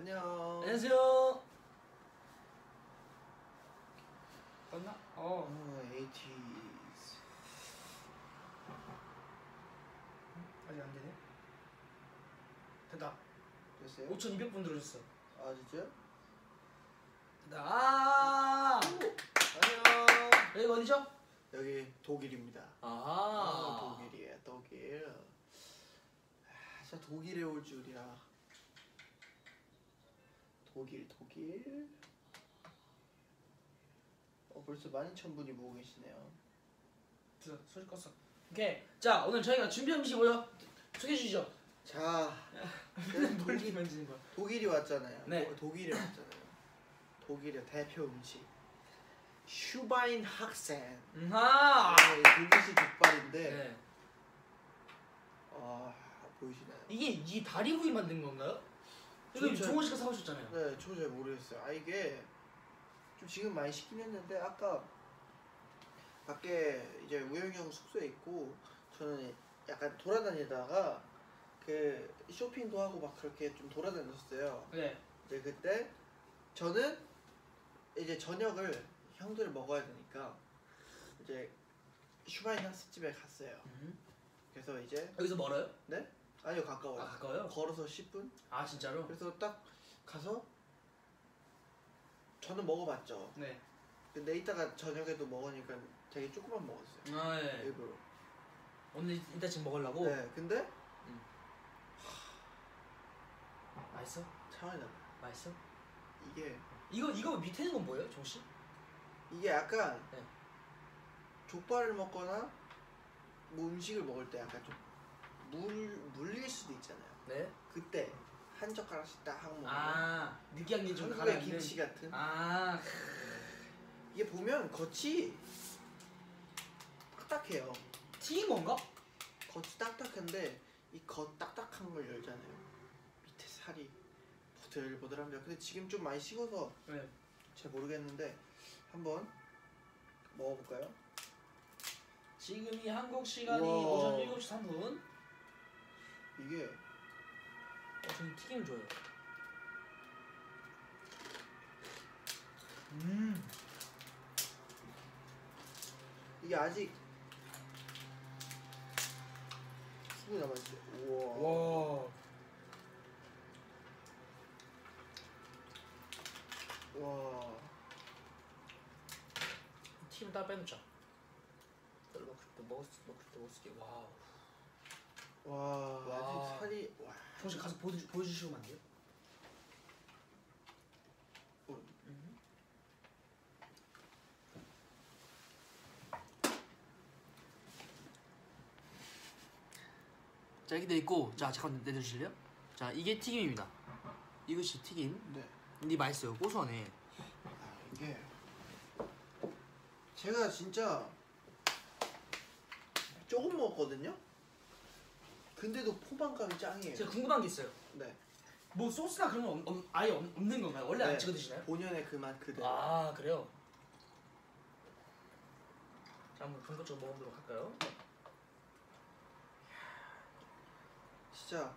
안녕. 안녕하세요. 맞나? 에이티즈. 아직 안 되네. 됐다. 됐어요? 5,200분 들어줬어. 아 진짜? 됐다. 아 안녕. 여기 어디죠? 여기 독일입니다. 독일이야 독일. 진짜 독일에 올 줄이야. 독일. 벌써 12,000분이 보고 계시네요. 됐어. 소리 껐어. 오케이. 자, 오늘 저희가 준비한 음식 뭐죠? 소개해 주시죠. 자, 뭘 만지는 거야? 독일이 왔잖아요. 네. 독일에 왔잖아요. 독일의 대표 음식 슈바인 학센. 독일식 족발인데. 네. 보이시나요? 이게 다리구이 만든 건가요? 이거 종호 씨가 사오셨잖아요. 네, 저도 잘 모르겠어요. 이게 좀 지금 많이 시긴 했는데 아까 밖에 이제 우영이 형 숙소에 있고 저는 약간 돌아다니다가 그 쇼핑도 하고 막 그렇게 좀 돌아다녔어요. 네. 이제 그때 저는 이제 저녁을 형들 먹어야 되니까 이제 슈바인하스 집에 갔어요. 그래서 이제 여기서 멀어요? 네? 아니요, 가까워요. 가까워요? 걸어서 10분? 아 진짜로? 그래서 딱 가서 저는 먹어봤죠. 네. 근데 이따가 저녁에도 먹으니까 되게 조금만 먹었어요. 네. 일부러. 오늘 이따 지금 먹으려고? 네, 근데 맛있어? 차원이 나. 맛있어? 이거 밑에 있는 건 뭐예요, 종 씨? 이게 약간 네. 족발을 먹거나 뭐 음식을 먹을 때 약간 좀 물릴 수도 있잖아요. 네. 그때 한 젓가락씩 딱 하고 먹으면 느끼한 게 좀 한국의 가라앉는 김치 같은. 이게 보면 겉이 딱딱해요. 튀긴 건가? 겉이 딱딱한데 이 겉 딱딱한 걸 열잖아요. 밑에 살이 보들보들합니다. 근데 지금 좀 많이 식어서 네. 잘 모르겠는데 한번 먹어볼까요? 지금이 한국 시간이 우와. 오전 7시 3분. 이게 저는 튀김을 좋아해요. 이게 아직 수분이 남아있어요. 우와. 와. 튀김 따로 빼놓자. 먹을 수 있게. 와우. 와. 아직 살이. 와. 혹시 가서 보여주시면 안 돼요? 자, 이렇게 돼 있고, 자 잠깐 내려주실래요? 자, 이게 튀김입니다. 이것이 튀김. 네. 근데 맛있어요. 고소하네. 이게 제가 진짜 조금 먹었거든요. 근데도 포만감이 짱이에요. 제가 궁금한 게 있어요. 네. 뭐 소스나 그런 건 아예 없는 건가요? 원래 네. 안 찍어 드시나요? 본연의 그 맛 그대로. 그래요? 자, 한번 본격적으로 먹어보도록 할까요? 진짜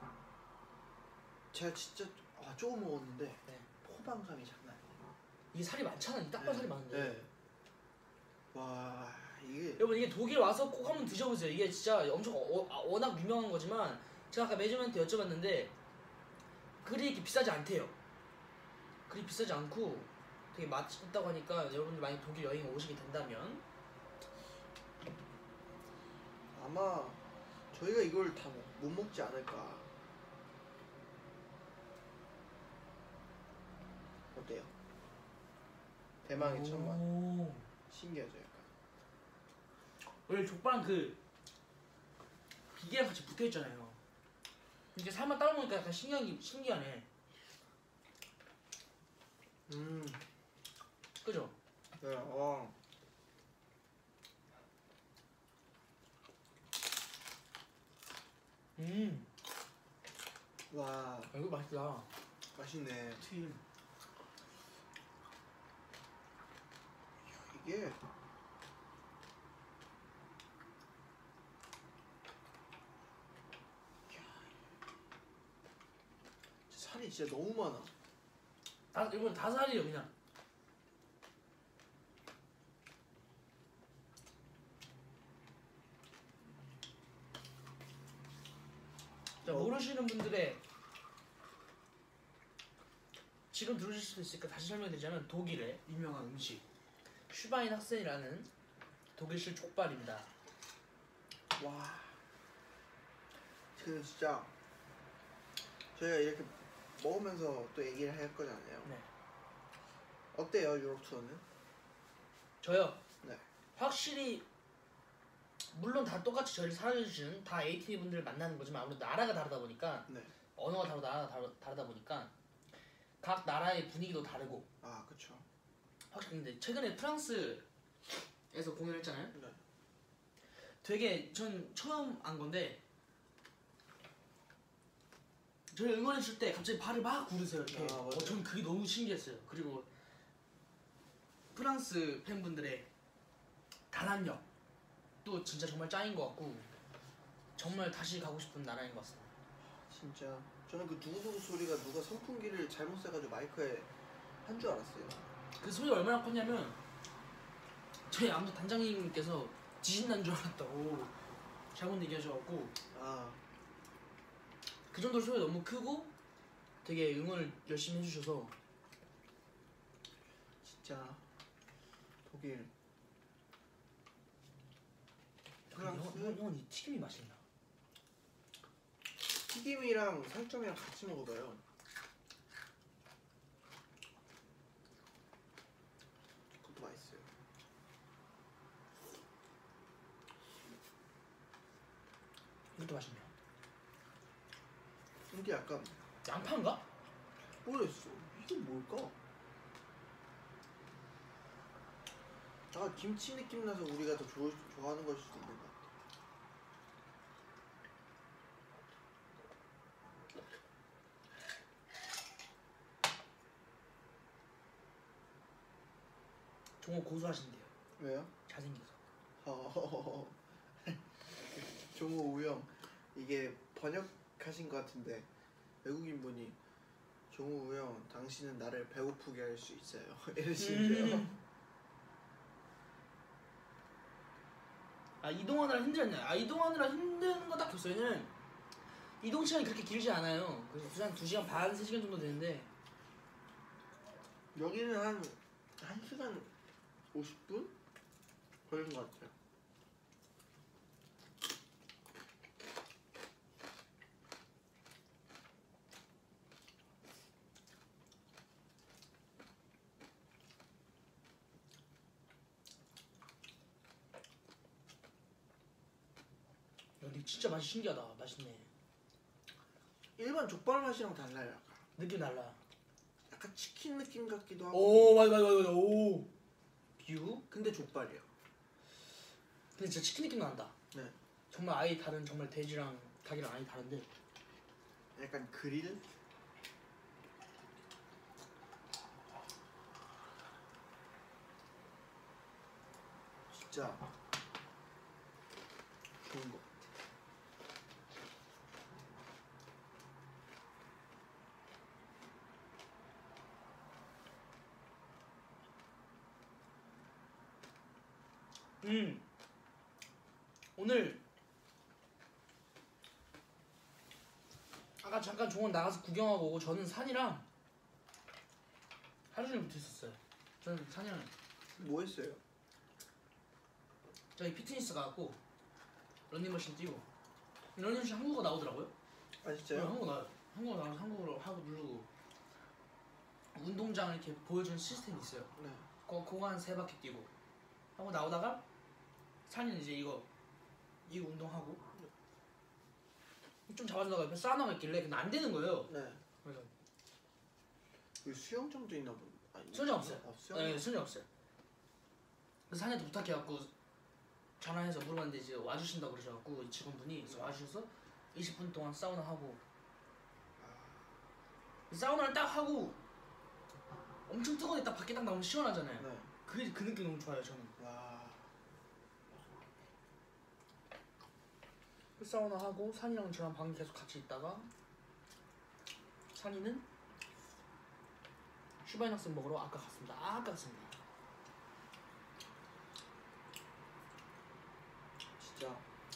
제가 진짜 조금 먹었는데 네. 포만감이 장난 아니에요. 이게 살이 많잖아. 이 딱봐 살이 많은데. 네. 와, 이게 여러분, 이게 독일 와서 꼭 한번 드셔보세요. 이게 진짜 엄청 워낙 유명한 거지만 제가 아까 매니저한테 여쭤봤는데 그리 이렇게 비싸지 않대요. 그리 비싸지 않고 되게 맛있다고 하니까 여러분들 만약 독일 여행 오시게 된다면 아마 저희가 이걸 다 못 먹지 않을까. 어때요? 대망의 첫 맛. 신기하죠, 약간. 원래 족발은 그 비계랑 같이 붙어 있잖아요. 이렇게 살만 따로 먹으니까 약간 신기하네. 그죠? 네. 와, 이거 맛있다. 맛있네. 튀김. 이게 살이 진짜 너무 많아. 이건 다 살이에요 그냥. 자, 모르시는 분들의 지금 들으실 수도 있으니까 다시 설명드리자면 독일의 유명한 음식 슈바인 학센이라는 독일식 족발입니다. 와. 그 진짜 저희가 이렇게 먹으면서 또 얘기를 할 거잖아요. 네. 어때요 유럽 투어는? 저요. 네. 확실히 물론 다 똑같이 저희를 사랑해주시는 다 AT 분들을 만나는 거지만 아무래도 나라가 다르다 보니까 네. 언어가 다르고 나라가 다르다 보니까 각 나라의 분위기도 다르고. 아 그쵸. 확실히 근데 최근에 프랑스에서 공연했잖아요. 네. 되게 전 처음 안 건데 저희 응원해줄 때 갑자기 발을 막 구르세요 이렇게. 아, 맞아요. 전 그게 너무 신기했어요. 그리고 프랑스 팬분들의 단합력 또 진짜 정말 짱인 것 같고 정말 다시 가고 싶은 나라인 것 같습니다. 진짜 저는 그 두구두구 소리가 누가 선풍기를 잘못 쐬가지고 마이크에 한 줄 알았어요. 그 소리가 얼마나 컸냐면 저희 아무 단장님께서 지진 난 줄 알았다고 잘못 얘기하셔갖고 아 그 정도로 소리가 너무 크고 되게 응원을 열심히 해주셔서. 진짜 독일 근데 프랑스 형은 이 튀김이 맛있나? 튀김이랑 살점이랑 같이 먹어봐요. 그것도 맛있어요. 이것도 맛있네요. 근데 약간 양파인가? 모르겠어. 이게 뭘까? 아 김치 느낌 나서 우리가 더 좋아하는 걸 수도 있는 것 같아. 종호 고소하신대요. 왜요? 잘생겨서. 종호 우영 이게 번역하신 것 같은데 외국인 분이 종호 우영 당신은 나를 배고프게 할 수 있어요 이러시는데요. 아 이동하느라 힘들었나요? 아 이동하느라 힘든 거 딱 줬어요. 왜냐면 이동 시간이 그렇게 길지 않아요. 그래서 한 2시간 반, 3시간 정도 되는데 여기는 한 1시간 50분 걸린 것 같아요. 근데 진짜 맛이 신기하다. 맛있네. 일반 족발 맛이랑 달라요. 약간. 느낌 달라. 약간 치킨 느낌 같기도 하고. 오 맞아. 오 뷰? 근데 족발이야. 근데 진짜 치킨 느낌 난다. 네. 정말 아예 다른 정말 돼지랑 닭이랑 아예 다른데. 약간 그릴? 진짜 좋은 거. 오늘 아까 잠깐 종원 나가서 구경하고 오고 저는 산이랑 하루 종일 붙어 있었어요. 저는 산이랑 뭐 했어요? 저희 피트니스 가고 런닝머신 뛰고 런닝머신 한국어 나오더라고요. 아 네, 진짜요? 한국어 나와요. 한국어 나와서 한국어로 하고 누르고 운동장 이렇게 보여주는 시스템이 있어요. 네. 그거 한 3바퀴 뛰고 하고 나오다가 산이 이제 이거 운동하고 좀 잡아주다가 옆에 사우나가 있길래 근데 안 되는 거예요. 네. 그래서 그 수영장도 있나 보네. 아니, 수영장 없어요. 아, 수영장. 네, 수영장 없어요. 그래서 산이한테 부탁해갖고 전화해서 물어봤는데 이제 와주신다고 그러셔갖고 이 직원분이 그래서 와주셔서 20분 동안 사우나 하고 사우나를 딱 하고 엄청 뜨거운데 딱 밖에 딱 나오면 시원하잖아요. 네. 그 느낌 너무 좋아요 저는. 와. 그 사우나 하고 산이랑 저랑 방 계속 같이 있다가 산이는 슈바인 학생 먹으러 아까 갔습니다. 진짜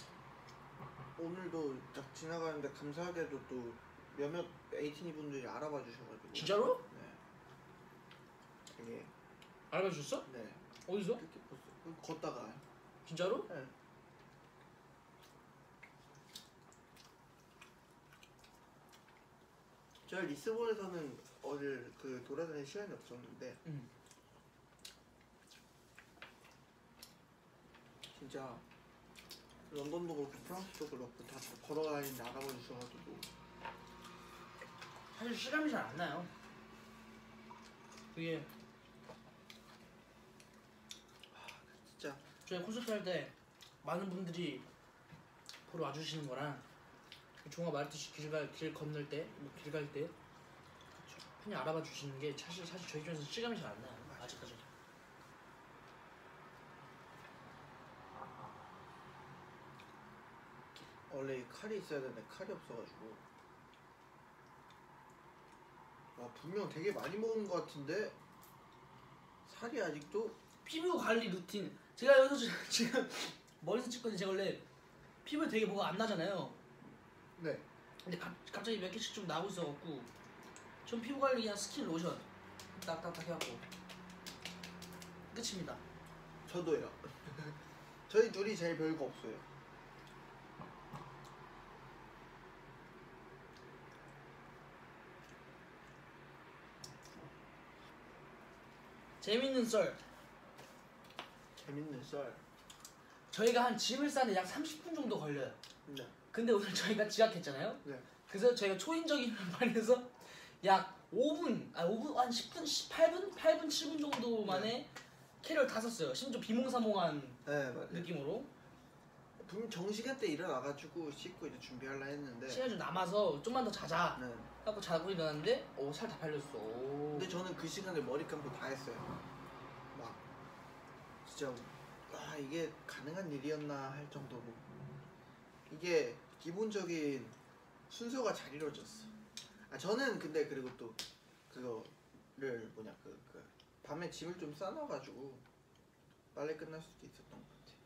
오늘도 딱 지나가는데 감사하게도 또 몇몇 에이티니 분들이 알아봐 주셔가지고. 진짜로? 네. 되게. 알아봐 주셨어? 네. 어디서? 이렇게 봤어. 걷다가. 진짜로? 네. 제가 리스본에서는 어딜 그 돌아다닐 시간이 없었는데 진짜 런던도 그렇고 프랑스도 그렇고 다 걸어다니는데 알아봐 주셔가지고. 사실 실감이 잘 안 나요. 그게 진짜 저희 콘서트 할 때 많은 분들이 보러 와주시는 거랑 종아 말했듯이 길 건널 때, 뭐 길 갈 때 편히 알아봐 주시는 게 사실 저희 쪽에서 실감이 잘 안 나요. 아직까지. 원래 칼이 있어야 되는데 칼이 없어가지고. 와 분명 되게 많이 먹은 것 같은데 살이 아직도. 피부 관리 루틴. 제가 여기서 지금 머리서 찍거든요. 제가 원래 피부에 되게 뭐가 안 나잖아요. 네. 근데 갑자기 몇 개씩 좀 나고 있어갖고 전 피부 관리 그냥 스킨 로션 딱딱딱 해갖고 끝입니다. 저도요. 저희 둘이 제일 별거 없어요. 재밌는 썰. 재밌는 썰. 저희가 한 짐을 싸는데 약 30분 정도 걸려요. 네. 근데 오늘 저희가 지각했잖아요. 네. 그래서 저희가 초인적인 반에서 약 5분, 한 10분, 8분, 7분 정도 만에 캐리어를 다 썼어요. 심지어 비몽사몽한 네 맞아요. 느낌으로. 분명 정시간 때 일어나가지고 씻고 이제 준비하려 했는데. 시간이 좀 남아서 좀만 더 자자. 네. 하고 자고 일어났는데 살 다 팔렸어. 근데 저는 그 시간에 머리 감고 다 했어요. 막 진짜 와 이게 가능한 일이었나 할 정도로 이게 기본적인 순서가 잘 이루어졌어. 저는 근데 그리고 또 그거를 뭐냐 그 밤에 짐을 좀 싸놔가지고 빨리 끝날 수도 있었던 것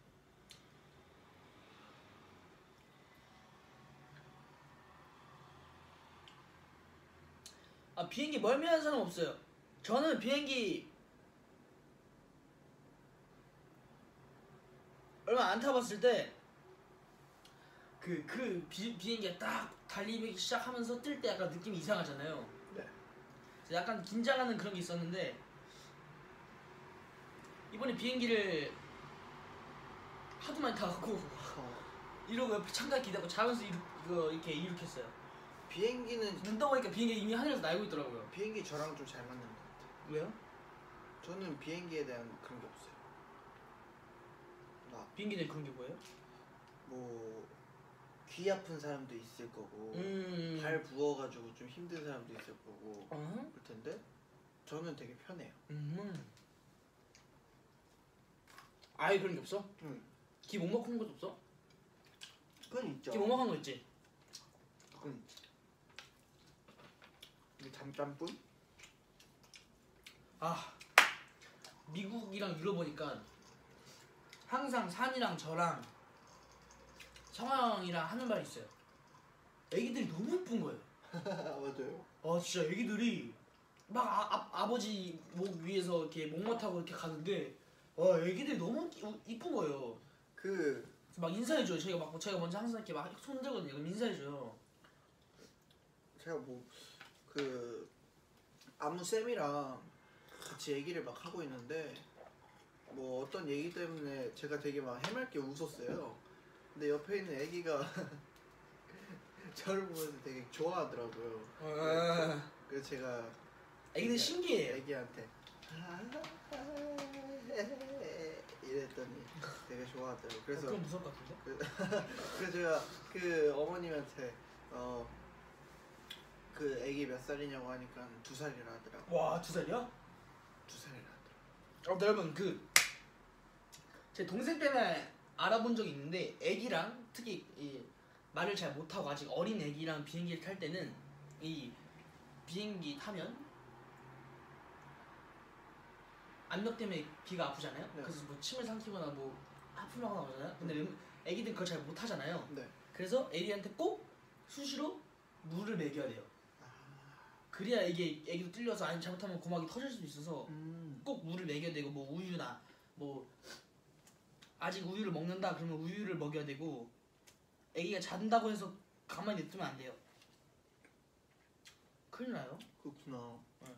같아. 비행기 멀미하는 사람 없어요. 저는 비행기 얼마 안 타봤을 때 비행기가 딱 달리기 시작하면서 뜰 때 약간 느낌이 이상하잖아요. 네. 약간 긴장하는 그런 게 있었는데 이번에 비행기를 하도 많이 타갖고 이러고 옆에 창가 기대고 자면서 이렇게 이륙했어요. 비행기는 눈 떠보니까 비행기 이미 하늘에서 날고 있더라고요. 비행기 저랑 좀 잘 맞는 것 같아요. 왜요? 저는 비행기에 대한 그런 게 없어요. 막 비행기는 그런 게 뭐예요? 뭐 귀 아픈 사람도 있을 거고 발 부어가지고 좀 힘든 사람도 있을 거고 그럴 텐데 저는 되게 편해요. 아예 그런 게 없어? 응. 기 먹먹한 것도 없어? 그건 있죠. 기 먹먹한 거 있지? 그건 있지. 이 잠깐뿐? 미국이랑 유럽 오니까 항상 산이랑 저랑 성황이랑 하는 말이 있어요. 애기들이 너무 예쁜 거예요. 맞아요. 진짜 애기들이 막 아버지 목 위에서 이렇게 목마 타고 이렇게 가는데 애기들이 너무 이쁜 거예요. 막 인사해줘요. 제가 먼저 항상 이렇게 막 손 들거든요. 그럼 인사해줘요. 제가 아무 쌤이랑 같이 얘기를 막 하고 있는데 뭐 어떤 얘기 때문에 제가 되게 막 해맑게 웃었어요. 근데 옆에 있는 애기가 저를 보면서 되게 좋아하더라고요. 그래서 제가 애기들 신기해요. 애기한테 이랬더니 되게 좋아하더라고요. 그래서 그건 무서울 것 같은데? 그래서 제가 그 어머님한테 그 애기 몇 살이냐고 하니까 2살이라 하더라고요. 와, 2살이야? 2살이라 하더라고요. 여러분 제 동생 때문에 알아본 적이 있는데 애기랑 특히 말을 잘 못하고 아직 어린 애기랑 비행기를 탈 때는 이 비행기 타면 압력 때문에 귀가 아프잖아요. 네. 그래서 뭐 침을 삼키거나 뭐 하품하거나 그러잖아요. 근데 애기들 그걸 잘 못하잖아요. 네. 그래서 애기한테 꼭 수시로 물을 먹여야 돼요. 아. 그래야 이게 애기도 뚫려서 아니 잘못하면 고막이 터질 수도 있어서 꼭 물을 먹여야 되고 뭐 우유나 뭐 아직 우유를 먹는다 그러면 우유를 먹여야 되고 애기가 잔다고 해서 가만히 냅두면 안 돼요. 큰일 나요. 그렇구나. 네.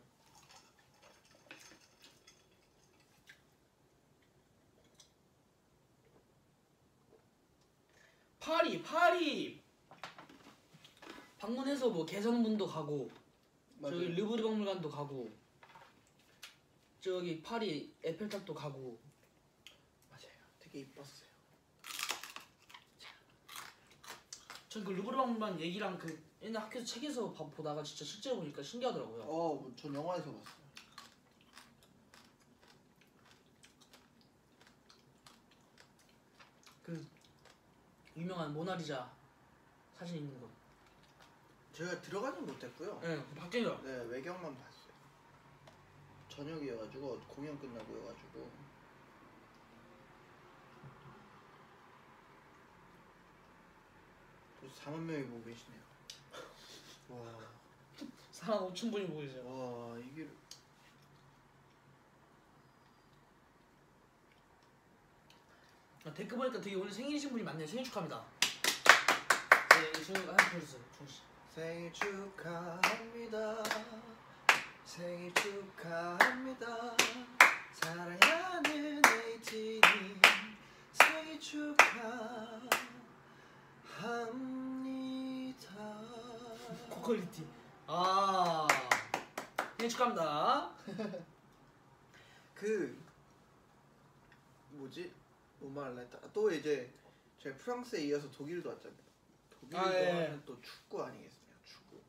파리 방문해서 뭐 개성문도 가고 맞아요. 저기 르브르 박물관도 가고 저기 파리 에펠탑도 가고 맞아요. 되게 이뻤어요. 전 그 르브르 박물관 얘기랑 그 옛날 학교에서 책에서 보다가 진짜 실제로 보니까 신기하더라고요. 전 영화에서 봤어요. 그 유명한 모나리자 사진 있는 곳. 제가 들어가진 못했고요. 네, 밖에요. 네, 외경만 봤어요. 저녁이어가지고 공연 끝나고여가지고. 벌써 4만 명이 보고 계시네요. 와, 4만 5천 분이 보고 계세요. 와 이게 댓글 보니까 되게 오늘 생일이신 분이 많네요. 생일 축하합니다. 네, 저 한번 보여주세요. 정씨. 생일 축하합니다. 생일 축하합니다. 사랑하는 에이티님 생일 축하합니다. 고퀄리티. 생일 축하합니다. 그 뭐지? 뭐 말할라 했다. 또 이제 제가 프랑스에 이어서 독일도 왔잖아요. 독일도 예. 하면 또 축구 아니겠습니까? 축구.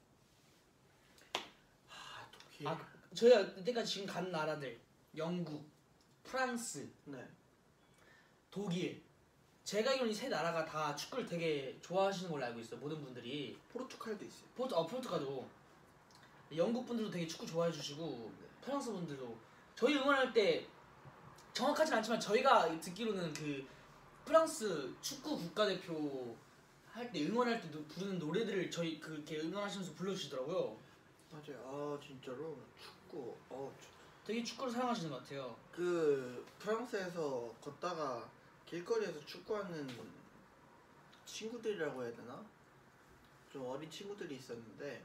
독일. 저희가 이때까지 지금 간 나라들 영국, 프랑스, 네. 독일 제가 알기로는 이 세 나라가 다 축구를 되게 좋아하시는 걸로 알고 있어요. 모든 분들이. 포르투갈도 있어요. 포르투갈도. 영국 분들도 되게 축구 좋아해 주시고 프랑스 분들도 저희 응원할 때 정확하진 않지만 저희가 듣기로는 그 프랑스 축구 국가대표 할 때 응원할 때 부르는 노래들을 저희 그렇게 응원하시면서 불러주시더라고요. 맞아요. 진짜로 축구. 되게 축구를 사랑하시는 것 같아요. 그 프랑스에서 걷다가 길거리에서 축구하는 친구들이라고 해야 되나? 좀 어린 친구들이 있었는데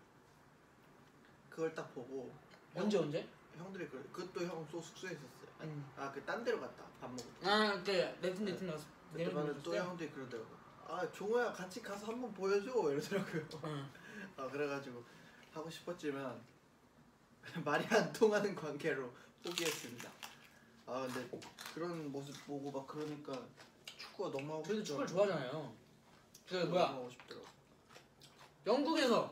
그걸 딱 보고 언제? 형들이 그것도 형 또 숙소에 있었어요. 그 딴 데로 갔다 밥 먹을 때. 그때 네튼 가서 그때만은 또 형들이 그러더라고. 종호야 같이 가서 한번 보여줘 이러더라고요. 그래가지고 하고 싶었지만 말이 안 통하는 관계로 포기했습니다. 근데 그런 모습 보고 막 그러니까 축구가 너무 하고 저희도 싶더라고요. 축구를 좋아하잖아요. 뭐야? 너무 하고 싶더라고. 영국에서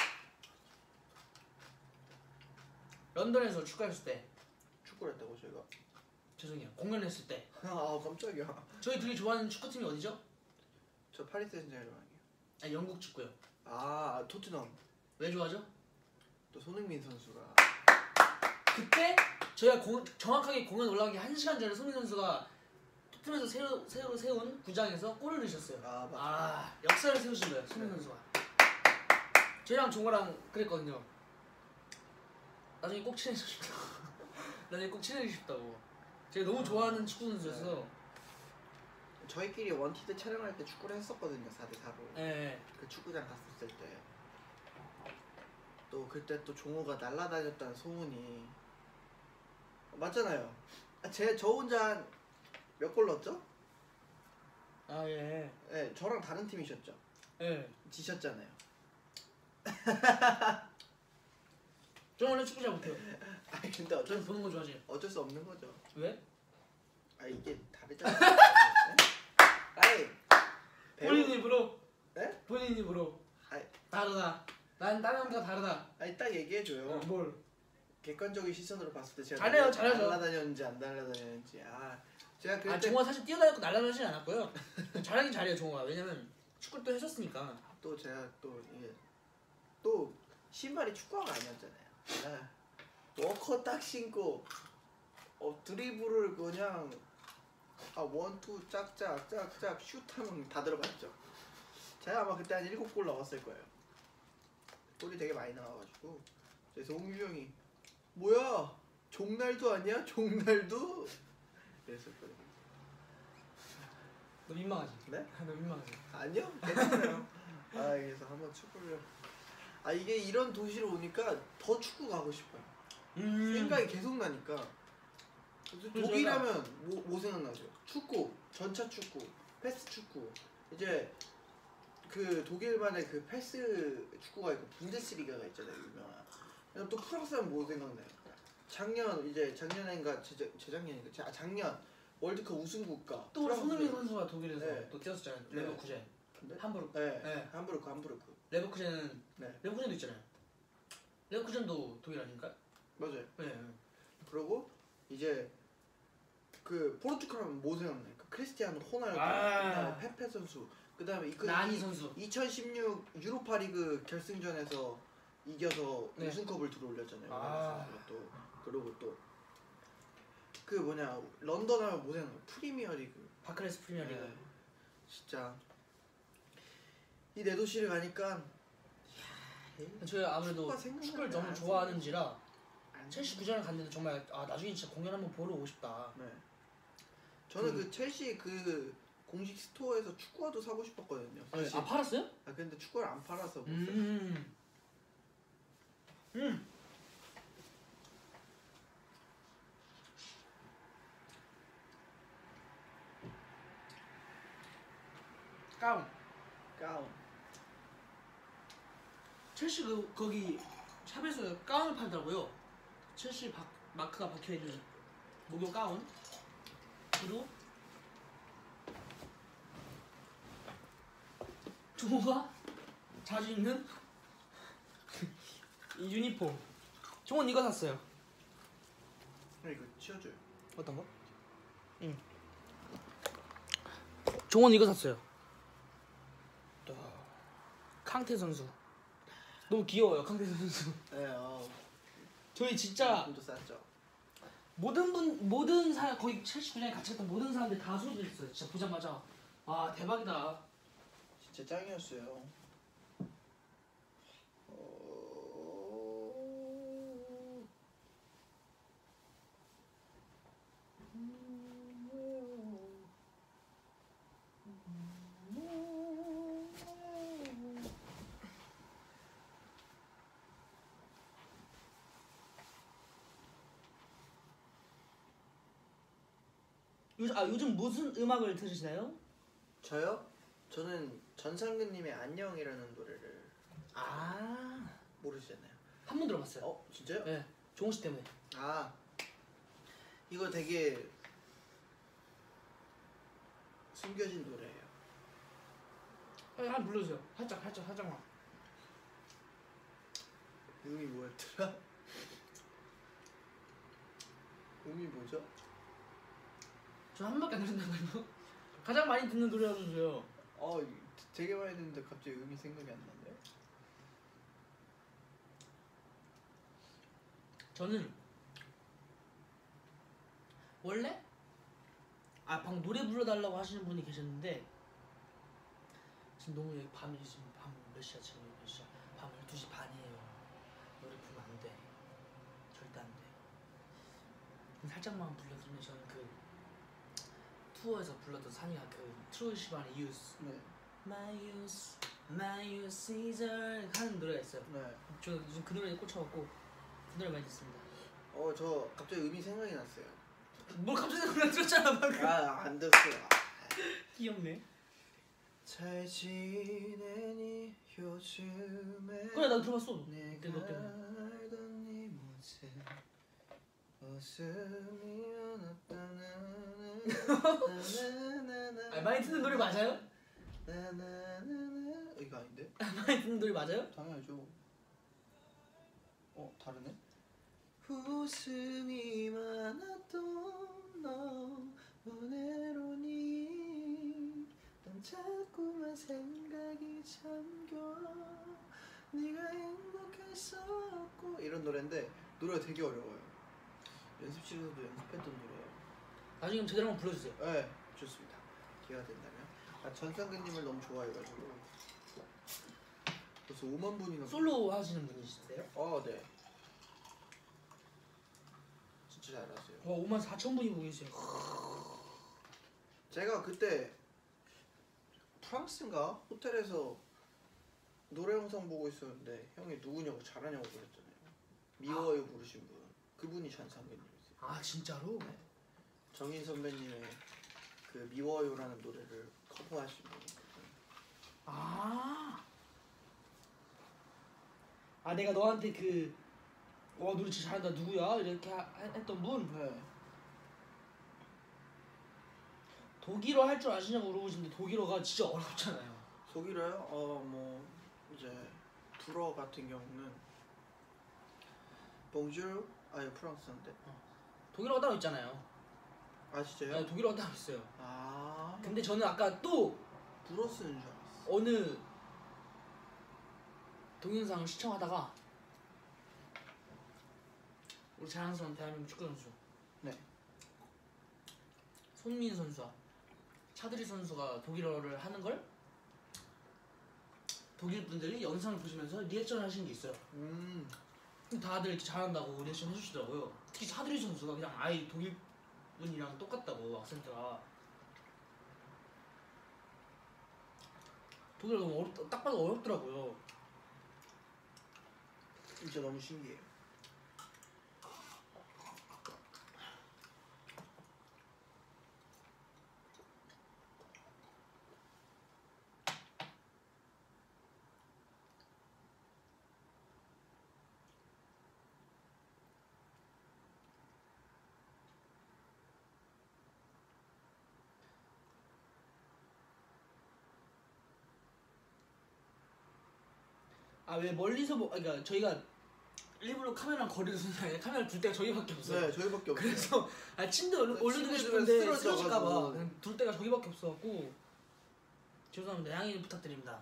런던에서 축구했을 때 축구를 했다고 저희가. 죄송해요. 공연했을 때 깜짝이야. 저희 둘이 좋아하는 축구팀이 어디죠? 저 파리 생제르맹이요. 영국 축구요. 토트넘. 왜 좋아하죠? 또 손흥민 선수가. 그때 저희가 정확하게 공연 올라가기 1시간 전에 손흥민 선수가 토트넘에서 새로 세운 구장에서 골을 넣으셨어요. 맞아. 역사를 세우신 거예요. 손흥민 선수가. 저희랑 종호랑 그랬거든요. 나중에 꼭 친해지고 싶다고. 나중에 꼭 친해지고 싶다고. 제가 너무 좋아하는 축구 선수였어. 저희끼리 원티드 촬영할 때 축구를 했었거든요. 4대4로. 네. 그 축구장 갔었을 때. 또 그때 또 종호가 날아다녔다는 소문이 맞잖아요. 저 혼자 몇 골 넣었죠? 예. 네, 저랑 다른 팀이셨죠? 예. 지셨잖아요. 저는 원래 축구 잘 못해요. 근데 저는 보는 거 좋아해요. 어쩔 수 없는 거죠. 왜? 이게 다르잖아요. 본인 입으로. 네? 본인 입으로. 아이. 다르다. 난 다른 사람과 다르다. 딱 얘기해줘요. 뭘? 객관적인 시선으로 봤을 때 제가 잘해요. 날아다녔는지 안 날아다녔는지. 제가 그때 종호가 사실 뛰어다녔고 날아다니진 않았고요. 잘하긴 잘해요 종호가. 왜냐면 축구를 또 했었으니까. 또 제가 또 이게 또 신발이 축구화가 아니었잖아요. 워커 딱 신고 드리블을 그냥 원투 짝짝 슛하면 다 들어갔죠. 제가 아마 그때 한 7골 나왔을 거예요. 골이 되게 많이 나와가지고 그래서 홍유 형이 뭐야 종날도 아니야? 종날도? 그랬었거든요. 너 민망하지? 네? 너 민망하지? 아니요 괜찮아요. 그래서 한번 축구를 이게 이런 도시로 오니까 더 축구 가고 싶어요. 생각이 계속 나니까. 독일하면 뭐 생각나죠? 축구, 전차 축구, 패스 축구. 이제 그 독일만의 그 패스 축구가 있고 분데스리가가 있잖아요, 유명한. 또 프랑스 하면 뭐 생각나요? 작년인가 재작년인가 작년 월드컵 우승국가. 또 손흥민 선수가 독일에서 네. 또 뛰었었잖아요. 네. 레버쿠젠. 네? 함부르크. 네. 네. 함부르크. 레버쿠젠은 네. 레버쿠젠도 있잖아요. 레버쿠젠도 독일 아닌가요? 맞아요. 네. 그리고 이제 그 포르투갈 하면 뭐 생각나요? 크리스티아노 호날두, 그다음에 페페 선수, 그다음에 나니 선수. 2016 유로파리그 결승전에서 이겨서 네. 우승컵을 들어올렸잖아요. 또 그리고 또 그 런던 하면 뭐 생각나요? 프리미어리그. 바크레스 프리미어리그. 네. 진짜 이 내 도시를 가니까 저희가 아무래도 축구를 너무 좋아하는지라 첼시 구장을 갔는데 정말 나중에 진짜 공연 한번 보러 오고 싶다. 네. 저는 그 첼시 그 공식 스토어에서 축구화도 사고 싶었거든요. 사실. 팔았어요? 근데 축구를 안 팔아서 못 가운. 첼시 거기 샵에서 가운을 팔더라고요. 첼시 마크가 박혀있는 목욕 가운. 그리고 종호가 자주 입는 이 유니폼. 종호는 이거 샀어요. 이거 치워줘요. 어떤 거? 응. 종호는 이거 샀어요. 캉테 선수. 너무 귀여워요, 캉테 선수. 네, 저희 진짜 돈도 쌌죠. 거기 첼시 구장에 같이 갔던 모든 사람들 다 소리 질렀어요. 진짜 보자마자 대박이다. 진짜 짱이었어요. 요즘 무슨 음악을 들으시나요? 저요? 저는 전상근님의 안녕이라는 노래를 모르시잖아요. 한 번 들어봤어요. 진짜요? 네, 종호 씨 때문에. 이거 되게 숨겨진 노래예요. 한번 불러주세요. 살짝만. 음이 뭐였더라? 음이 뭐죠? 저 한 번밖에 안 들었나봐요. 가장 많이 듣는 노래 알려주세요. 되게 많이 듣는데 갑자기 음이 생각이 안 나네요. 저는 원래 방금 노래 불러달라고 하시는 분이 계셨는데 지금 너무 여기 밤 몇 시야? 지금 몇 시야? 밤 12시 반이에요. 노래 부르면 안 돼. 절대 안 돼. 살짝만 불러드리면 저는 그 투어에서 불렀던 산이가 그 트로이 시반의 Youth. 네. My youth Caesar 하는 노래가 있어요. 네. 저 요즘 그 노래에 꽂혀갖고 그 노래 많이 듣습니다. 저 갑자기 음이 생각이 났어요. 뭘 갑자기 노래 들었잖아 방금. 안 들었어요. 귀엽네. 잘 지내니 요즘에. 그래 나도 들어봤어. 내가 너 때문에. 알던 네 모습 웃음이 나나나나나나나나. 많이 듣는 노래 맞아요? 나나나나. 이거 아닌데? 많이 듣는 노래 맞아요? 당연하죠. 다르네? 웃음이 많았던 너 은혜로니 난 자꾸만 생각이 잠겨 네가 행복했었고 이런 노래인데 노래가 되게 어려워요. 연습실에서도 연습했던 노래예요. 나중에 제대로 한번 불러주세요. 네, 좋습니다. 기회가 된다면. 전상근님을 너무 좋아해가지고 벌써 5만 분이나. 솔로 하시는 분이신데요? 네. 진짜 잘하세요. 5만 4천 분이 보고 계세요. 제가 그때 프랑스인가 호텔에서 노래 영상 보고 있었는데 형이 누구냐고 잘하냐고 그랬잖아요. 미워요 부르신 분. 그분이 전상근님이세요. 아 진짜로? 정인 선배님의 그 미워요라는 노래를 커버하신 분이거든요. 내가 너한테 노래 진짜 잘한다 누구야? 이렇게 했던 분? 네. 독일어 할 줄 아시냐고 물어보시는데 독일어가 진짜 어렵잖아요. 독일어요? 뭐 이제 불어 같은 경우는 봉주르 프랑스인데. 독일어가 따로 있잖아요. 아 진짜요? 네, 독일어가 따로 있어요. 근데 근데 저는 아까 또 불어 쓰는 줄 알았어. 어느 동영상을 시청하다가 우리 자랑스러운 대한민국 축구 선수 네. 손민 선수와 차드리 선수가 독일어를 하는 걸 독일 분들이 영상을 보시면서 리액션을 하시는 게 있어요. 다들 이렇게 잘한다고 리액션 해주시더라고요. 특히 차드리 선수가 그냥 아예 독일 분이랑 똑같다고 악센트가. 독일어 너무 어렵다. 딱 봐도 어렵더라고요. 진짜 너무 신기해요. 왜 멀리서 그러니까 저희가 일부러 카메라랑 거리를 두는 게 아니라 카메라를 둘 데가 저기밖에 없어요. 네, 저희밖에 없어요. 그래서 침대 올려두고 침대에 싶은데 쓰러져가지고. 쓰러질까봐 그냥 둘 데가 저기밖에 없어갖고 죄송합니다. 양해 부탁드립니다.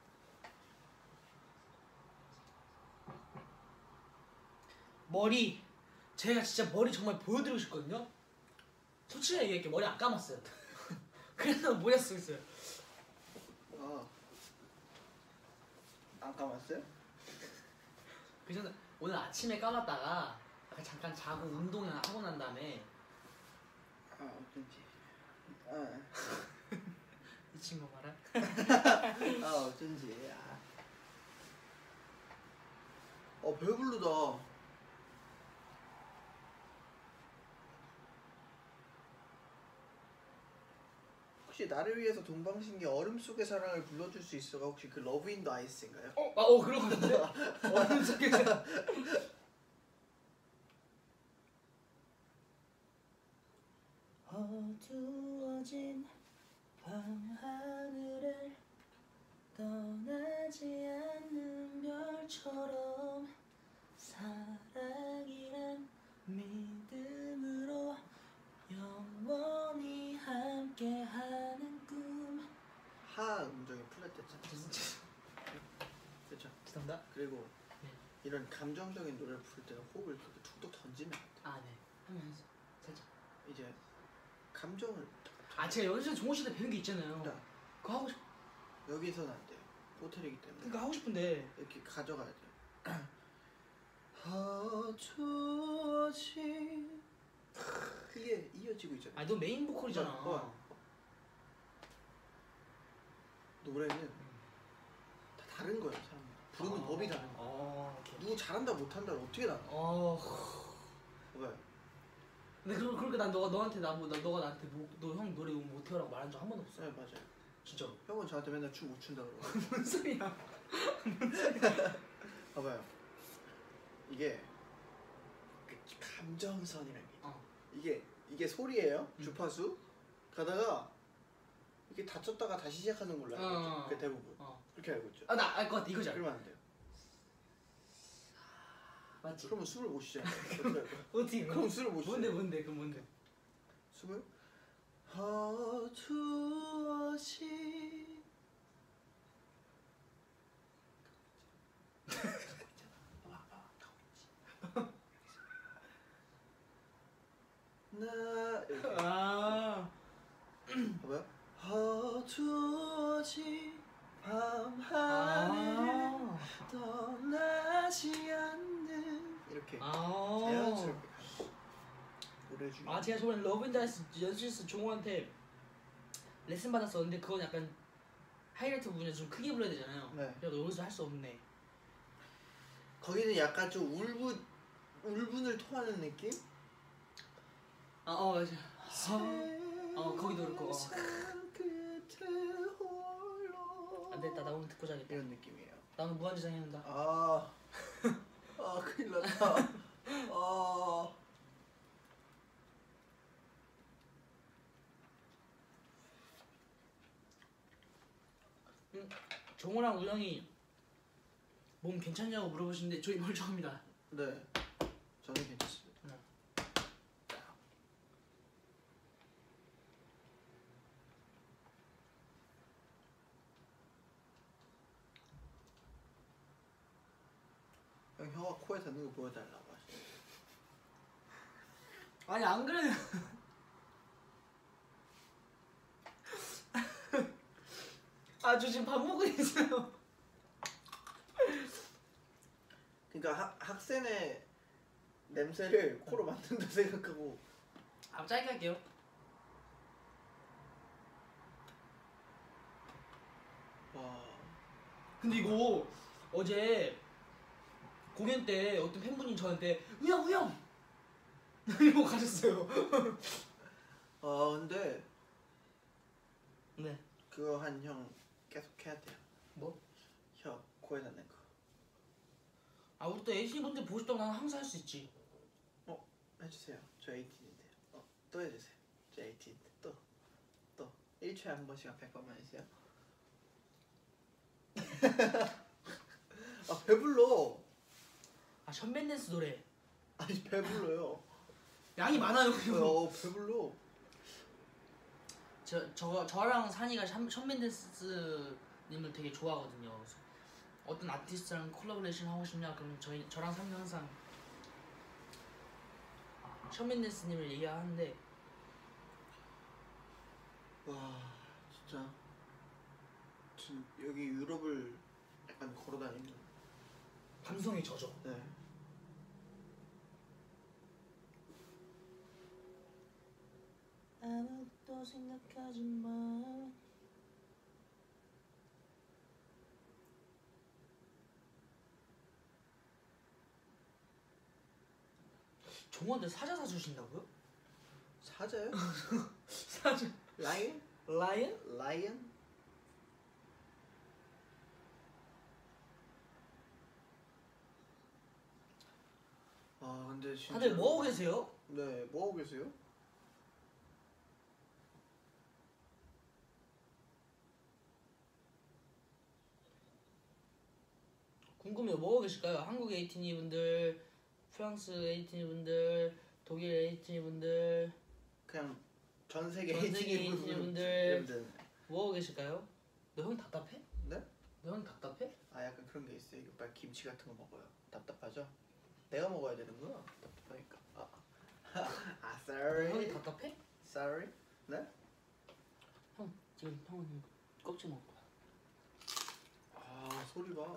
머리 제가 진짜 머리 정말 보여드리고 싶거든요. 솔직히 얘기할게 머리 안 감았어요. 그래서 모자 쓰고 있어요. 안 감았어요? 그래서 오늘 아침에 감았다가 잠깐 자고 운동하고 난 다음에 어쩐지. 이 친구 봐라. 어쩐지. 배부르다. 혹시 나를 위해서 동방신기 얼음 속의 사랑을 불러줄 수 있어가 혹시 그 러브 인 더 아이스인가요? 그런 거 같은데? 얼음 속에 어두워진 밤하늘을 떠나지 않는 별처럼 사랑이란 믿음으로 영원히 함께하는 꿈. 하 음정이 플랫됐잖아. 그렇죠. 죄송합니다. 그리고 네. 이런 감정적인 노래를 부를 때는 호흡을 그렇게 툭툭 던지면 안 돼. 네. 하면서 살짝. 이제 감정을 제가 연습생 종호 씨한테 배운 게 있잖아요. 네. 그거 하고 싶. 여기서는 안 돼요. 호텔이기 때문에. 그러니까 하고 싶은데. 이렇게 가져가야 돼요. 어두워진 이게 이어지고 있잖아요. 너 메인 보컬이잖아. 노래는 다 다른 거예요, 사람. 부르는 법이 다른 거예요. 누구 잘한다 못한다 어떻게 나눠? 왜? 근데 그렇게 난 너가 나한테 너 형 노래 못해요라고 말한 적 한 번도 없어. 네 맞아요. 진짜. 형은 저한테 맨날 춤 못 춘다 그러고. 뭔 소리야? 봐봐요. 이게 그 감정선이라는 게 이게 소리예요. 주파수 가다가 이게 다쳤다가 다시 시작하는 걸로 알고 있죠. 그게 대부분 그렇게 알고 있죠. 나 알 것 같아. 이거지. 그러면 안 돼요. 맞지? 그러면 숨을 못 쉬잖아요. 어떻게 할 거야? 어떻게? 그럼 술을 못 쉬죠. 뭔데? 그럼 뭔데? 숨을 어두워진 이렇게 아. 자연스럽게 가는 노래 중에. 아 제가 저번에 러브앤다이스 연실스 종호한테 레슨 받았었는데 그건 약간 하이라이트 부분에서 좀 크게 불러야 되잖아요. 네. 그래서 여기서 할 수 없네. 거기는 약간 좀 울분을 토하는 느낌? 맞아. 거기도 그렇고. 안 됐다. 나 오늘 듣고 자겠다. 이런 느낌이에요. 나 오늘 무한지상 해야 한다. 큰일 났다. 종호랑 우영이 몸 괜찮냐고 물어보시는데 저희 멀쩡합니다. 네, 저는 괜찮습니다. 형, 혀가 코에 닿는 거 보여달라고 하시네. 아니 안 그래요. 저 지금 밥 먹고 있어요. 그러니까 학생의 냄새를 코로 맡는다 생각하고. 짧게 할게요. 와. 근데 이거 어제 공연 때 어떤 팬분이 저한테 우영 이러고 가셨어요. 근데 네. 그거 한 형 계속 해야 돼요. 뭐? 혀 코에 닿는 거. 우리 또 에이티 분들 보고 싶다고 나는 항상 할 수 있지. 해주세요. 저 에이틴인데. 또 해주세요. 저 에이틴인데 또 1초에 한 번씩 100번만 해주세요. 배불러. 션밴댄스 노래. 아니 배불러요. 양이 많아요. 그리고 배불러. 저랑 산이가 션밴댄스님을 되게 좋아하거든요. 그래서 어떤 아티스트랑 콜라보레이션 하고 싶냐 그러면 저랑 산이 항상 션밴댄스님을 얘기하는데 와 진짜 여기 유럽을 약간 걸어다니는. 감성에 젖어. 네. 아무것도 생각하지 마. 종호한테 사자 사주신다고요? 사자요? 사자. 라이언? 라이언? 라이언? 근데 진짜. 다들 뭐하고 계세요? 네, 뭐하고 계세요? 궁금해요. 뭐하고 계실까요? 한국 에이티니 분들, 프랑스 에이티니 분들, 독일 에이티니 분들, 그냥 전 세계 전 세계 에이티니 분들 뭐하고 계실까요? 너 형 답답해? 네? 너 형 답답해? 약간 그런 게 있어요. 이거 빨리 김치 같은 거 먹어요. 답답하죠? 내가 먹어야 되는구나. 답답하니까. sorry. 형이 답답해? Sorry. 네? 형 지금 형은 껍질 먹을 거야. 소리 봐.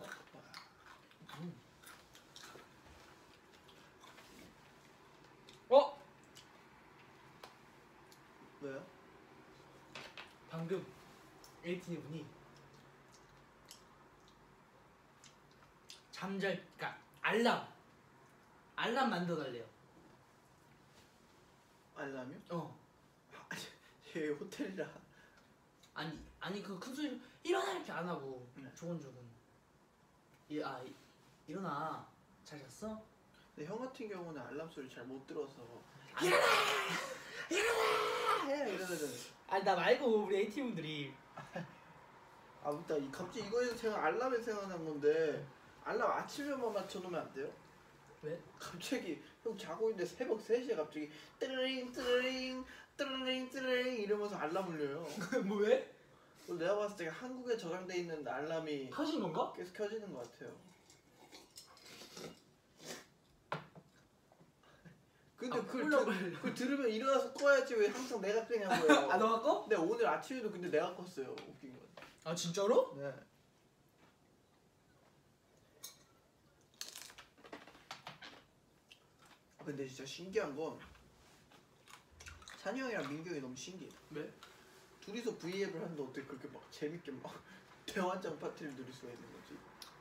왜요? 방금 에이티니 분이 그러니까 알람 만들어달래요. 알람이요? 얘 호텔이라. 아니 그 큰 소리 일어나 이렇게 안 하고 네. 조곤조곤 일어나 잘 잤어? 근데 형 같은 경우는 알람 소리 잘 못 들어서 일어나 해 이러면은. 나 말고 우리 에이티 분들이 맞다. 갑자기 이거에서 알람에 생각난 건데 알람 아침에만 맞춰놓으면 안 돼요? 왜? 갑자기 형 자고 있는데 새벽 3시에 갑자기 뜨르링 뜨르링 뜨르링 뜨르링 이러면서 알람 울려요. 뭐 왜? 내가 봤을 때 한국에 저장돼 있는 알람이 켜진 건가? 계속 켜지는 것 같아요. 근데 그걸 들으면 일어나서 꺼야지 왜 항상 내가 끄냐고요. 너가 꺼? 네, 오늘 아침에도 근데 내가 껐어요. 웃긴 건. 진짜로? 네. 근데 진짜 신기한 건 산이 형이랑 민규 형이 너무 신기해. 왜? 둘이서 V앱을 하는데 어떻게 그렇게 막 재밌게 막 대환장 파티를 누릴 수가 있는 거지?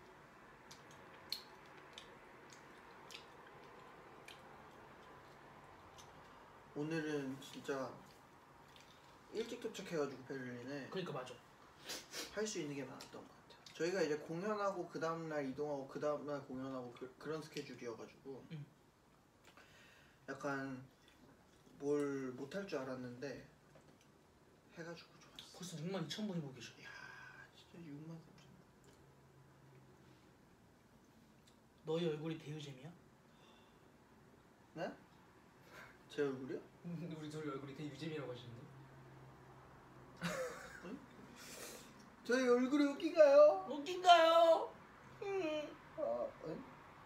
오늘은 진짜 일찍 도착해가지고 베를린에 그러니까 맞아. 할 수 있는 게 많았던 것 같아요. 저희가 이제 공연하고 그 다음날 이동하고 그 다음날 공연하고 그런 스케줄이어가지고 약간 뭘 못할 줄 알았는데 해가지고 좋았어. 벌써 62,000분이 보고 계셔. 이야 진짜 6만 3천. 너희 얼굴이 대유잼이야? 네? 제 얼굴이요? 우리 둘이 얼굴이 대유잼이라고 하시는데. 저희 얼굴이 웃긴가요? 웃긴가요? 응?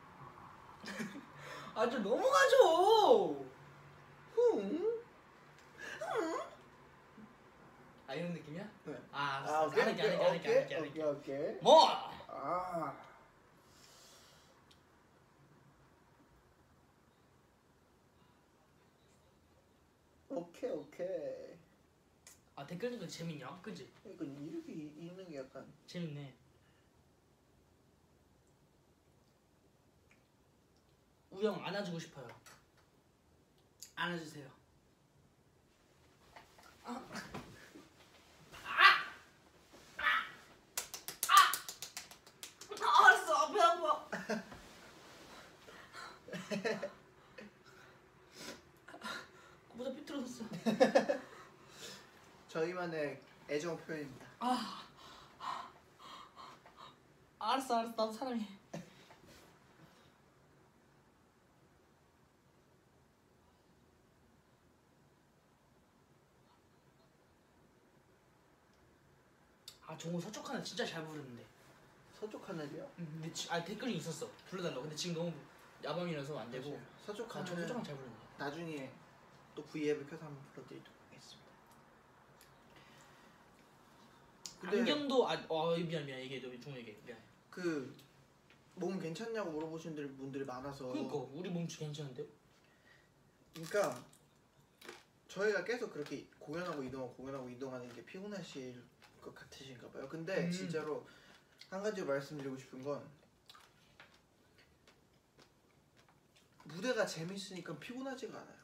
아 좀 넘어가죠. 흥? 아 이런 느낌이야? 네. 아 알았어. 오케이, 안 할게. 오케이. 뭐? 아. 오케이. 아 댓글 읽는 거 재밌냐? 그지? 그러니까 이렇게 읽는 게 약간 재밌네. 우영 안아주고 싶어요. 안아주세요. 알았어. 배 아파. 모자 삐뚤어졌어. 저희만의 애정 표현입니다. 알았어. 나도 사랑해. 아 종호 서쪽 하나 진짜 잘 부르는데. 서쪽 하늘이요? 근데 댓글이 있었어. 불러달라고. 근데 지금 너무 야밤이라서 안 되고. 서쪽 아 저 서쪽 하늘은 하나 잘 부르는데. 나중에 또 V앱을 켜서 한번 불러드리도록 하겠습니다. 근데 안경도 미안 얘기해. 너 종호 얘기해. 미안. 그 몸 괜찮냐고 물어보시는 분들이 많아서 그러니까 우리 몸치 괜찮은데? 그러니까 저희가 계속 그렇게 공연하고 이동하는 게 피곤하실 것 같으신가 봐요. 근데 진짜로 한 가지 말씀드리고 싶은 건 무대가 재밌으니까 피곤하지가 않아요.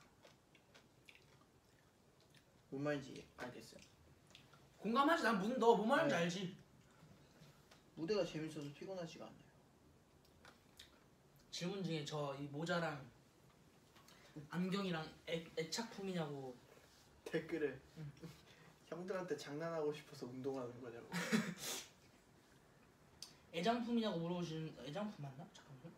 뭔 말인지 알겠어요? 공감하지. 너 뭔 말인지 네. 알지. 무대가 재밌어서 피곤하지가 않아요. 질문 중에 저 이 모자랑 안경이랑 애착품이냐고. 댓글에 형들한테 장난하고 싶어서 운동하는 거냐고. 애장품이냐고 물어보시는. 애장품 맞나? 잠깐만요.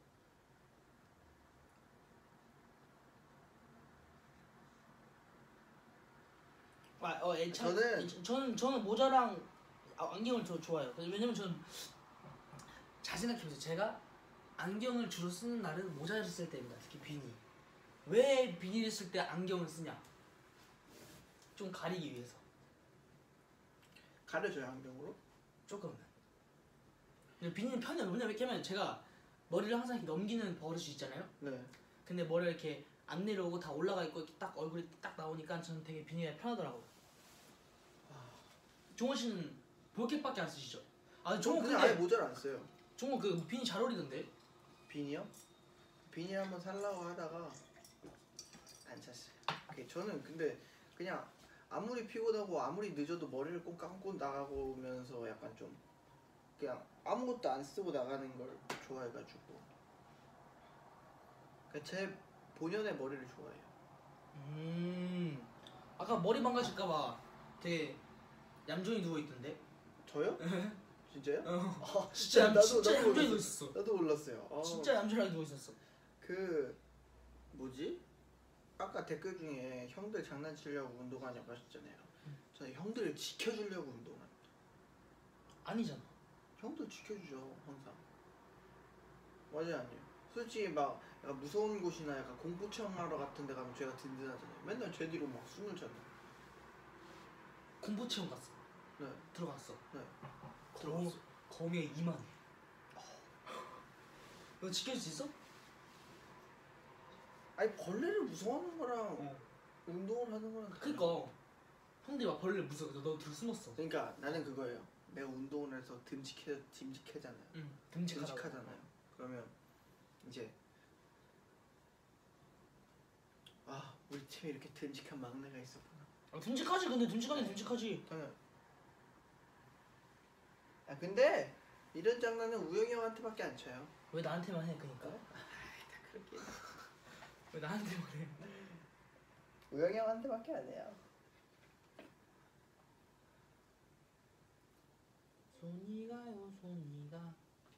애착. 저는 모자랑 안경을 좋아해요. 왜냐면 저는 잘 생각해보세요. 제가 안경을 주로 쓰는 날은 모자를 쓸 때입니다. 특히 비니. 왜 비니를 쓸 때 안경을 쓰냐? 좀 가리기 위해서. 가려져요 안경으로? 조금은. 근데 비니는 편해요. 왜냐면 제가 머리를 항상 이렇게 넘기는 버릇이 있잖아요. 네. 근데 머리가 이렇게 안 내려오고 다 올라가 있고 이렇게 딱 얼굴이 딱 나오니까 저는 되게 비니가 편하더라고요. 종호 씨는 볼캡밖에 안 쓰시죠? 종호 그냥 아예 모자를 안 써요. 종호 그 비니 잘 어울리던데? 비니요? 비니 한번 살라고 하다가 안 샀어요. 저는 근데 그냥 아무리 피곤하고 아무리 늦어도 머리를 꼭 감고 나가면서 약간 좀 그냥 아무것도 안 쓰고 나가는 걸 좋아해가지고 제 본연의 머리를 좋아해요. 아까 머리 망가질까봐 되게 얌전히 누워있던데? 저요? 진짜요? 진짜 나도 얌전히 몰랐어요. 누워있었어. 나도 몰랐어요. 진짜 얌전하게 누워있었어. 그 뭐지? 아까 댓글 중에 형들 장난치려고 운동하냐고 하셨잖아요. 저는 형들을 지켜주려고 운동합니다. 아니잖아. 형들 지켜주죠 항상. 맞아요 아니에요? 솔직히 막 약간 무서운 곳이나 약간 공포 체험하러 같은 데 가면 제가 든든하잖아요. 맨날 제 뒤로 막 숨을 잖아요. 공포 체험 갔어. 네. 들어갔어. 네. 들어갔어. 거미가 2만. 너 지켜줄 수 있어? 아니 벌레를 무서워하는 거랑 운동을 하는 거랑 그니까 형들이 막 벌레 무서워서 너 뒤로 숨었어. 그러니까 나는 그거예요. 내가 운동을 해서 듬직하잖아요. 응. 듬직하다고. 듬직하잖아요. 그러면 이제 아 우리 팀에 이렇게 듬직한 막내가 있었구나. 아, 듬직하지. 근데 듬직하긴 듬직하지. 저는 아 근데 이런 장난은 우영이 형한테밖에 안 쳐요. 왜 나한테만 해? 그니까. 다 그렇게 왜 나한테만 해? 우영이 형한테밖에 안 해요. 손이 가요 손이 가.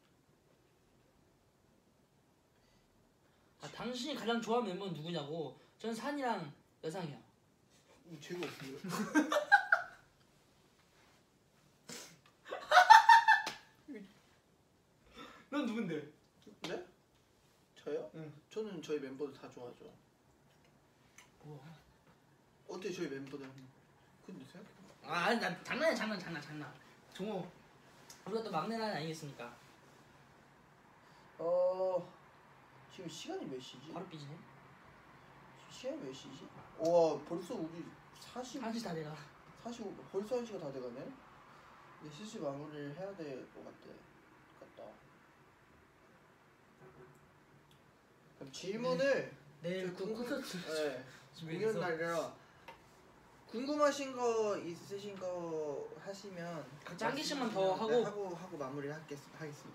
아 당신이 가장 좋아하는 멤버는 누구냐고. 전 산이랑 여상이요. 제가 없어요. 넌 누군데? 네? 저요? 응. 저는 저희 멤버들 다 좋아하죠. 우와. 어때 저희 멤버들? 근데 생각해. 아, 나 장난이야 장난. 종호. 우리가 또 막내는 아니겠습니까? 지금 시간이 몇 시지? 바로 삐지네. 시간이 몇 시지? 와 벌써 우리 40. 1시 다 돼가. 45 벌써 1시가 다 돼가네. 이제 슬슬 마무리를 해야 될 것 같다. 그럼 질문을 내일 그 콘서트 네. 준비해서. 공연 날이라 궁금하신 거 있으신 거 하시면 각자 한 개씩만 더 말씀해주시면 하고. 하고 마무리를 하겠습니다.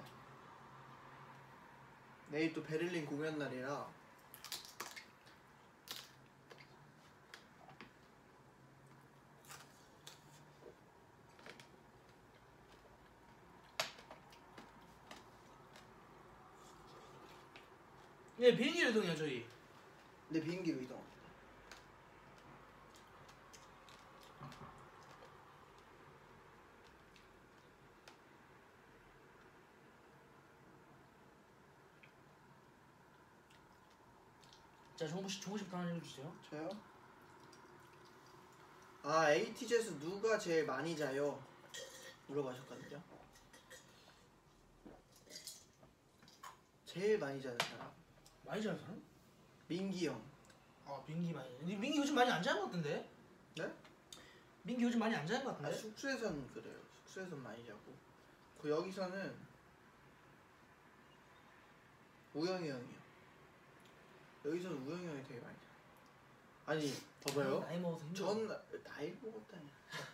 내일 또 베를린 공연 날이라 네 비행기로 이동해요 저희. 내 비행기로 이동. 자 종호씨부터 하나 해주세요. 저요? 아 ATJ에서 누가 제일 많이 자요? 물어보셨거든요. 제일 많이 자는 사람 많이 자는 사람? 민기 형. 아 민기 많이. 민기 요즘 많이 안 자는 것 같은데? 네? 민기 요즘 많이 안 자는 것 아 같은데? 숙소에서는 그래요. 숙소에서는 많이 자고 그 여기서는 우영이 형이요. 여기서는 우영이 형이 되게 많이 자요. 아니 봐봐요. 나이 먹어서 힘들어. 나이 먹었다니.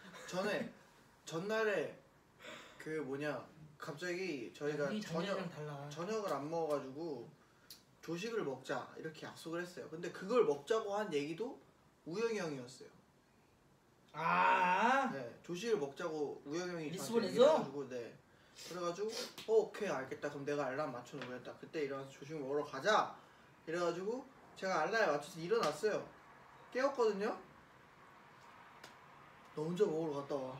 전날에 그 뭐냐 갑자기 저희가 우리 작년이랑 달라. 저녁을 안 먹어가지고 조식을 먹자 이렇게 약속을 했어요. 근데 그걸 먹자고 한 얘기도 우영이 형이었어요. 아. 네, 조식을 먹자고 우영이 형이 저한테 리스본에서? 얘기를 해가지고 네. 그래가지고 오케이 알겠다. 그럼 내가 알람 맞춰놓으겠다. 그때 일어나서 조식 먹으러 가자. 이래가지고 제가 알람에 맞춰서 일어났어요. 깨웠거든요. 너 혼자 먹으러 갔다 와.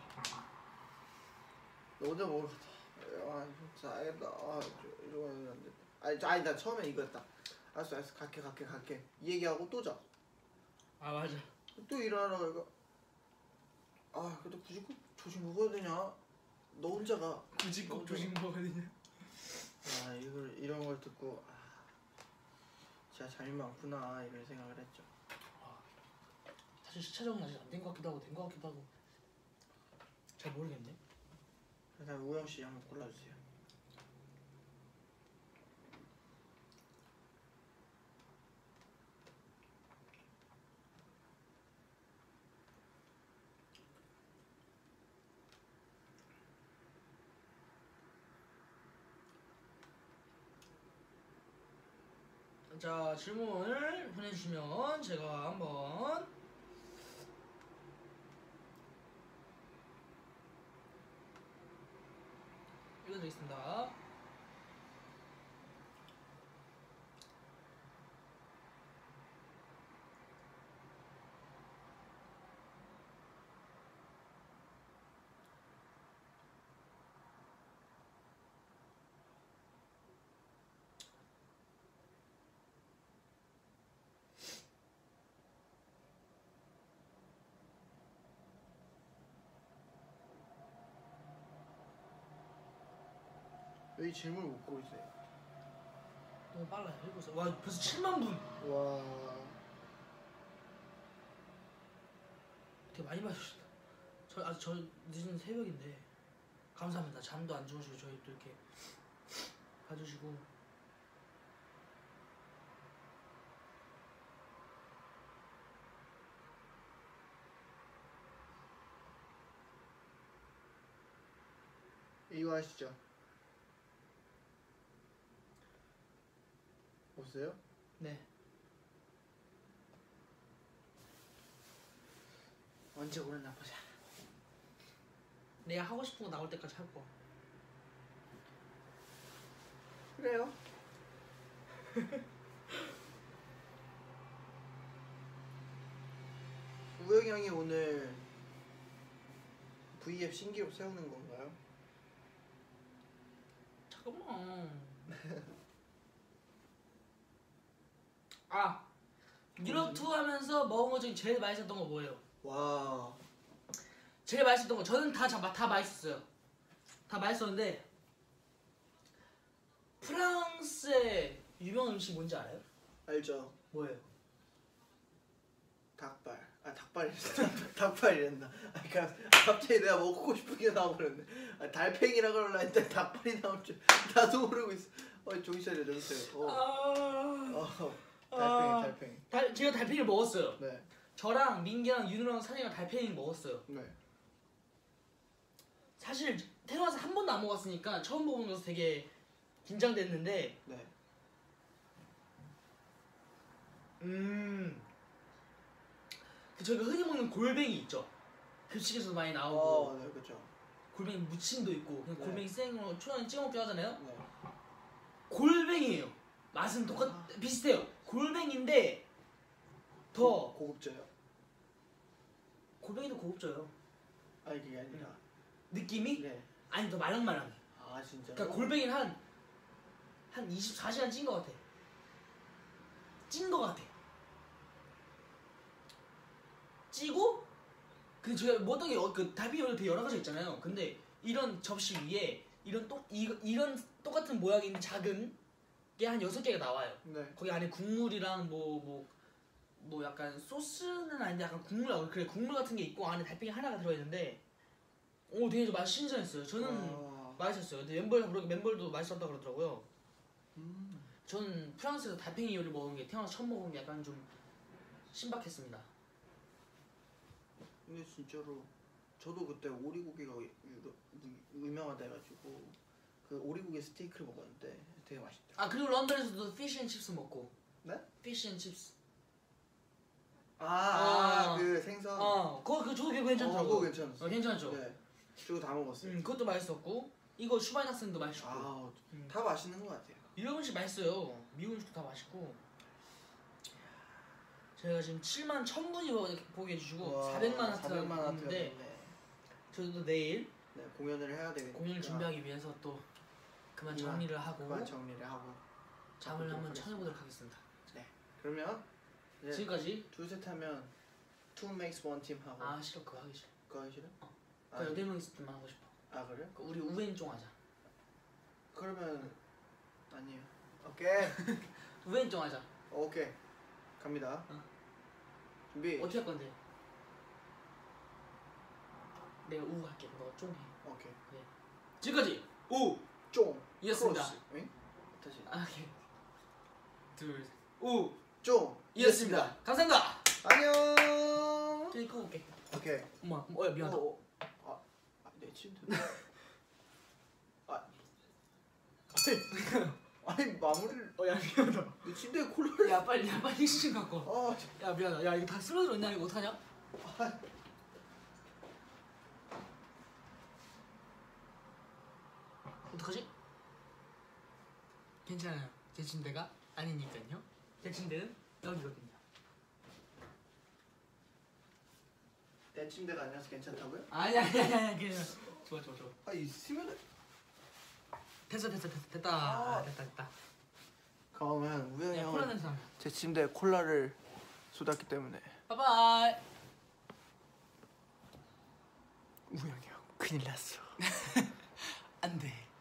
너 혼자 먹으러 갔다 와. 아 진짜 알겠다. 이러면 안 돼. 아니 나 처음에 이거였다. 알았어 갈게 이 얘기하고 또 자. 아 맞아. 또 일어나라고 이거. 아 그래도 굳이 꼭 조식 먹어야 되냐? 너 혼자 가. 굳이 꼭 조식 먹어야 되냐? 아 이런 걸 듣고 진짜 잠이 많구나 이런 생각을 했죠. 사실 시차 적응 아직 안 된 것 같기도 하고 된 것 같기도 하고 잘 모르겠네. 일단 우영 씨 한번 골라주세요. 자 질문을 보내주시면 제가 한번 읽어드리겠습니다. 왜 이 질문을 못 고르세요? 너무 빨라요. 7살. 와 벌써 7만 분. 와. 되게 많이 봐주셨다. 저 늦은 새벽인데 감사합니다. 잠도 안 주무시고 저희 또 이렇게 봐주시고. 이거 아시죠? 보세요. 네. 언제 오랬나 보자. 내가 하고 싶은 거 나올 때까지 할 거. 그래요. 우영이 형이 오늘 V앱 신기록 세우는 건가요? 잠깐만. 아 유럽 투어 하면서 먹은 거 중에 제일 맛있었던 거 뭐예요? 와. 제일 맛있었던 거 저는 다 맛있었어요. 다 맛있었는데 프랑스의 유명한 음식 뭔지 알아요? 알죠. 뭐예요? 닭발. 아 닭발이랬다. 닭발이랬나. 아 그러니까 갑자기 내가 먹고 싶은 게 나와버렸네. 아, 달팽이라 그러려 했는데 닭발이 나올 줄 나도 모르고 있어. 정신 차려 정신. 달팽이. 제가 달팽이를 먹었어요. 네. 저랑 민기랑 윤우랑 산이랑 달팽이 먹었어요. 네. 사실 태어나서 한 번도 안 먹었으니까 처음 먹은 거서 되게 긴장됐는데 네. 그 저희가 흔히 먹는 골뱅이 있죠. 급식에서도 많이 나오고 네, 그렇죠. 골뱅이 무침도 있고 그냥 네. 골뱅이 생으로 초장에 찍어 먹기도 하잖아요. 네. 골뱅이에요. 맛은 비슷해요. 골뱅인데 더 고급져요. 골뱅이도 고급져요. 아니 그게 아니라. 느낌이? 네. 아니 더 말랑말랑해. 아 진짜. 그러니까 골뱅이는 한 24시간 찐 거 같아. 찐 거 같아. 찌고 근데 저희가 뭐 어떤 게 달팽이 되게 여러 가지 있잖아요. 근데 이런 접시 위에 이런 똑같은 모양이 있는 작은 게 한 6개가 나와요. 네. 거기 안에 국물이랑 뭐 약간 소스는 아닌데 약간 국물 같은 게 있고 안에 달팽이 하나가 들어있는데 되게 맛이 신선했어요. 저는 맛있었어요. 근데 멤버들도 맛있었다 그러더라고요. 저는 프랑스에서 달팽이 요리 먹은 게 태어나서 처음 먹은 게 약간 좀 신박했습니다. 근데 진짜로 저도 그때 오리고기가 유명하다 해가지고 그 오리고기 스테이크를 먹었는데 되게 맛있더라고요. 아 그리고 런던에서도 피쉬앤칩스 먹고. 네? 피쉬앤칩스. 그 생선. 그거 저도 괜찮더라고. 그거 괜찮았어. 괜찮죠. 네. 그거 다 먹었어요. 그것도 맛있었고 이거 슈바이낙스도 맛있고. 다 맛있는 것 같아요. 유럽 음식 맛있어요. 미국 음식도 다 맛있고. 저희가 지금 7만 1000분이 보게 해주시고 400만 하트가 있는데 저도 내일 공연을 해야 되겠네요. 공연을 준비하기 위해서 또 그만 정리를 하고 잠을 한번 청해보도록 하겠습니다. 네. 그러면 지금까지 둘셋 하면 Two Makes One Team 하고. 싫어. 그거 하기 싫어. 그거 하기 싫어? 그 8명 있을 때만 하고 싶어. 그래? 우리 우엔종 하자. 그러면 아니에요. 오케이. 우엔종 하자. 오케이. 갑니다. 준비. 어떻게 할 건데? 내가 우 할게. 너가 쫑 해. 오케이. 네. 지금까지 우 쫑 이었습니다. 응? 다시. 오케이. 둘, 우 쫑 이었습니다. 감사합니다. 안녕. 저기 끄고 올게. 오케이. 엄마, 미안하다. 내 침대. 아니 마무리를. 야 미안하다. 내 침대에 콜라를. 야 빨리 시신 갖고. 아, 야 미안하다. 야 이거 다 쓰러져 있냐 이거 어떡하냐? 어떡하지? 괜찮아요. 제 침대가 아니니까요. 제 침대는 여기거든요. 내 침대가 아니라서 괜찮다고요? 아니야. 그냥 좋아. 있으면. 됐다. 됐다. 그러면 우영이 야, 콜라 형은 냄새 나. 제 침대에 콜라를 쏟았기 때문에 바이바이. 우영이 형 큰일 났어. 안 돼.